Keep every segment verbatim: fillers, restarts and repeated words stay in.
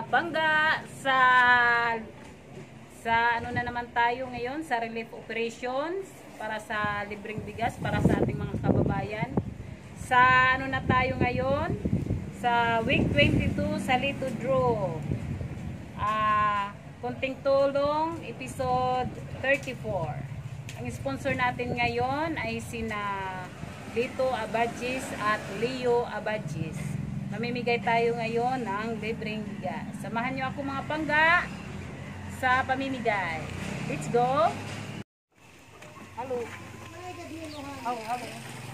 bangga sa sa ano na naman tayo ngayon sa relief operations para sa libreng bigas para sa ating mga kababayan. Sa ano na tayo ngayon sa week twenty-two sa Lito Draw. Ah, konting tulong episode thirty-four. Ang sponsor natin ngayon ay sina Lito Abadjis at Leo Abadjis. Mamimigay tayo ngayon ng libreng bigas. Samahan niyo ako mga pangga sa pamimigay. Let's go! Hello! Oh, hello!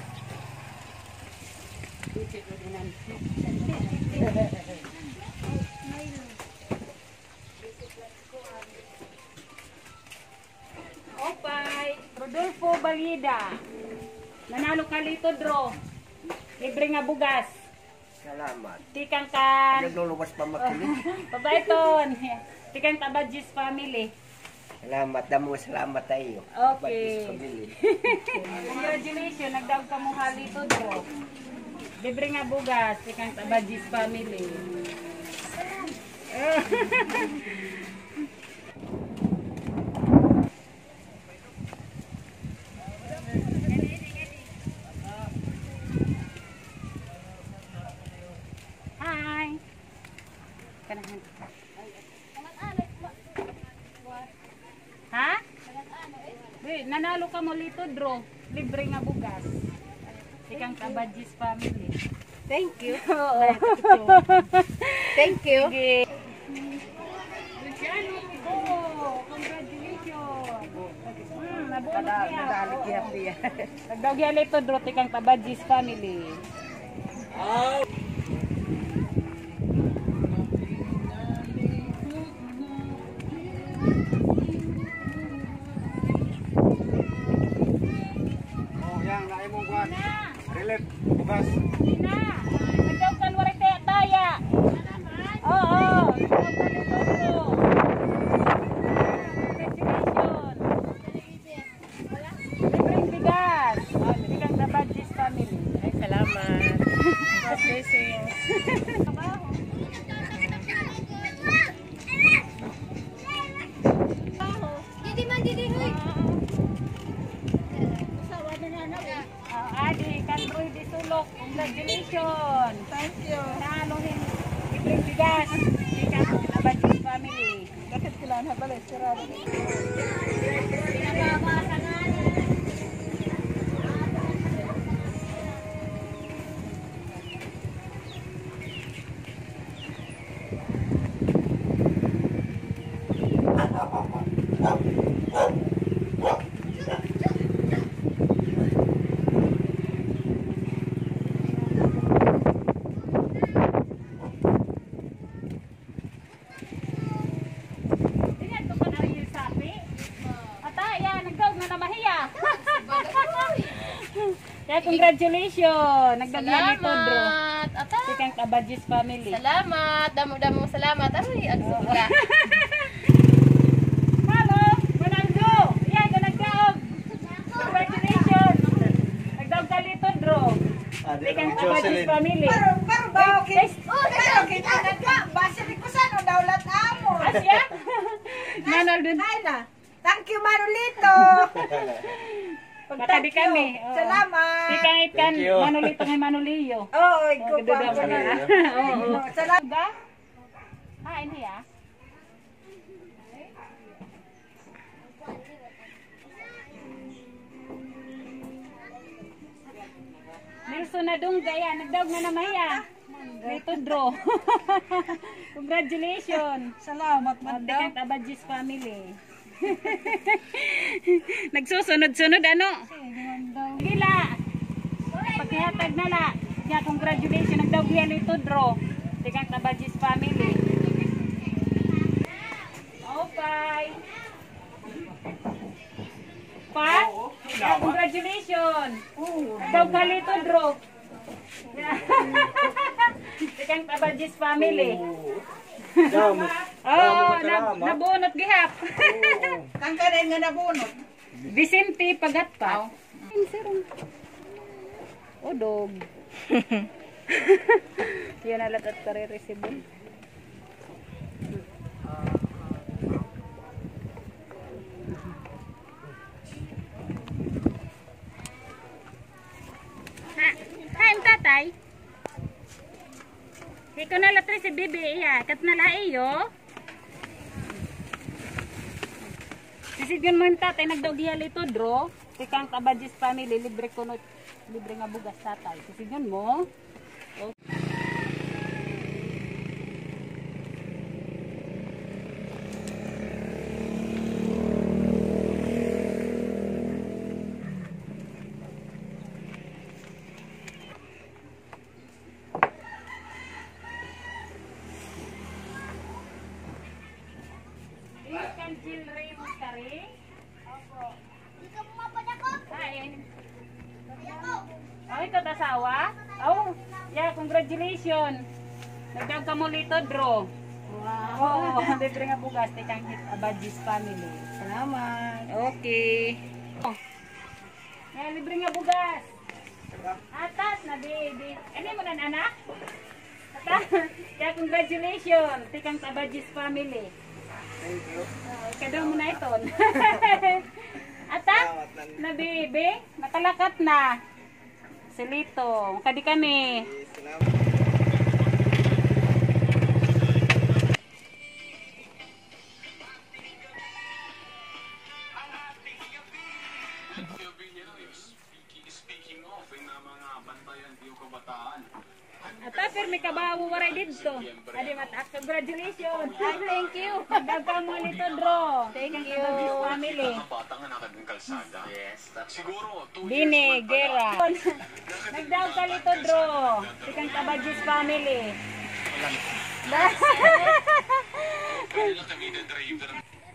Okay, Rodolfo Balida. Nanalo ka Lito Draw. Libre nga bugas. Salamat. Tikang kan. Nagluluwas pa makinig. Pabaiton. Tikang Abadjis family. Salamat. Damo salamat tayo. Okay. Congratulations. Nagdawag ka mong Lito Draw. Libre nga bugas. Tikang Abadjis family. Hi. Kanahan. Ha? Wait, nanalo ka mo Lito Draw. Libre nga bugas. Ikang Abadjis family. Thank you. Oo. Thank you. Sige. Luciano Pico, congratulations. Hmm, nabunot niya. Nagdaw niya Lito Draw. Ikang Abadjis family. Oh. Relief, bukas. Ina, nagdaw ka waray kaya taya. Oo, nagdaw ka Lito Draw. Congratulations. Libreng bigas. Ikang Abadjis family. Ay, salamat. God bless you. Didi man, didi, huy. Uh, Adi, Kanroy di Sulok, congratulations! Thank you. Naanohin, libreng bigas, ikang Abadjis family. Bakit kailangan na balik? Sirado. Kaya congratulations! Nagdagyan Lito Draw. Salamat. Ata. Ikang Abadjis family. Salamat. Damo-damo salamat. Aray, agsula. Hello! Ronaldo! Yan, nagdaog! Congratulations! Nagdaog ka Lito Draw. Ikang Abadjis family. Pero ba, okay. Oh, pero kita na ka. Basta di ko saan o daulat amo. Asya? Ronaldo. Ay na. Thank you, Manolito. Baka di kami. Oh. Salamat. Ikang ikan, Manolito ngay Manolio. Oo, ikaw Oh, pa. ganda Ako ba? na. Oo. Salamat. Ha, ini ya. Nilson na dong gaya, nagdaog na naman ya. Lito Draw. Congratulations. Salamat, Madam. Ikang Abadjis family. Nagsusunod-sunod ano? Gila. Pagkihatag na la. Kaya congratulations. Nagdaog yan Lito Draw. Ikang Abadjis family. Okay. Pa? Yeah, congratulations. Nagdaog ka Lito Draw. Ikang Abadjis family. Damo. Oh, nab nabunot gihap. Kang ka rin nga nabunot. Vicente Pagatpa. Odog. Yan na lahat at kare-resibo. tatay. Ikaw na latri si Bibi, iya. Kat na laiyo. Sisidyon mo yung tatay, nagdaugihal ito, Dro. Tikang Tabadjis family, libre ko no, libre nga bugas tatay. Sisidyon mo. Okay. Ikan jilre mo kari? Opo. Ikaw mo mapada ko. Kain. Ako. Oh, ikaw tasawa? Oh, yeah, congratulations. Nagdag ka mo lito, Dro. Wow. Oh, libre nga bugas, tikang Tabadjis family. Salamat. Okay. Oh. Yeah, libre nga bugas. Atas na, baby. Ano mo na, anak? Atas. Kaya congratulations, tikang Tabadjis family. Thank you. Uh, Kadaw mo na ito. Ata, na baby, nakalakat na. Silito, kadi kami. Salamat. Speaking of, yung mga bantayan yung kabataan. Ata, permi ka ba waray dito? Adi mata, congratulations. Ay, thank you. Nagdagang mo nito, Dro. Thank Ikaw you. Tabadjis family. Ang bata nga nakaging kalsada. Yes. Siguro, two Dine, years old pa Gera. lang. Nagdaw ka nito, Dro. Tikang Tabadjis family. Kanila kami na driver.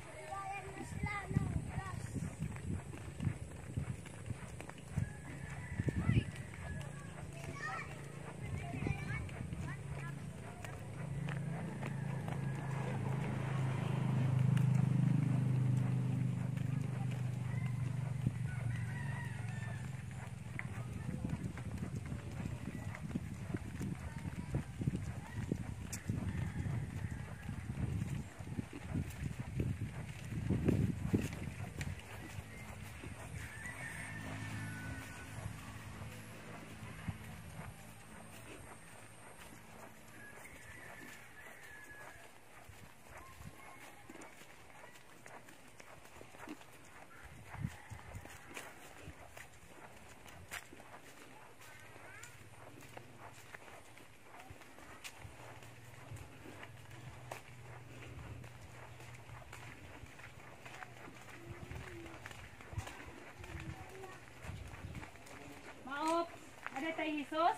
Maop, ada tayo Jesus?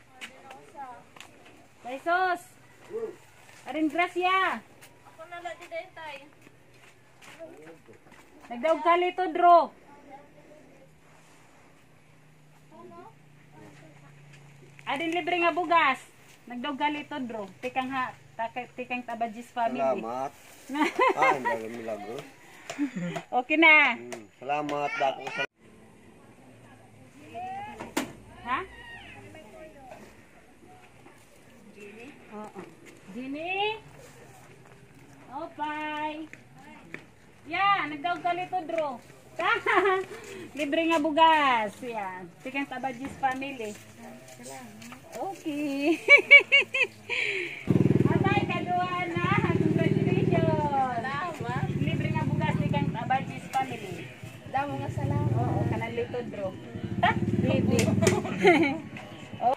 Jesus! Arin grasya! Ako na lang di tay. Nagdaog ka lito, Dro. Adin libre nga bugas. Nagdaog ka lito, Dro. Tikang ha, taka- tikang Tabadjis family. Salamat. Ah, ang dalang milagro. Okay na. Hmm, salamat dako sa Ha? Oo. Dini? Opay. Yan, nagdaog ka lito, Dro. Libre nga bugas. Yan. Tikang Tabadjis family. Okay. Atay, kaduan na. Congratulations. Salamat. Libre nga bugas tikang Tabadjis family. Damo nga salamat. Oo, kanan lito, Dro. Ta, baby. Oh.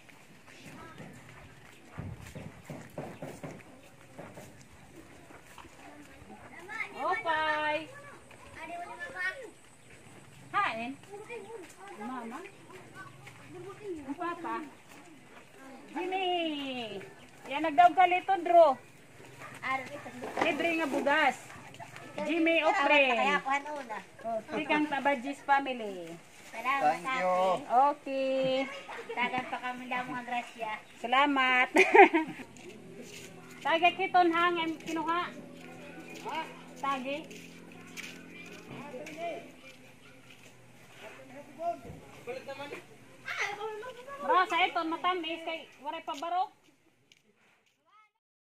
Opay. Adi mo ni mama. Hain. Mama. Ang papa. Dini. Yan, nagdaog ka lito, Dro. Libre nga bugas. Jimmy Opre. Kaya ko ano na. Oh, tikang Tabadjis family. Salamat Thank you. Okay. Tagan pa kami daw mga grasya. Salamat. Tagay kiton hang em kinuha. Tagi. Bro, sa ito matamis kay waray pa barok.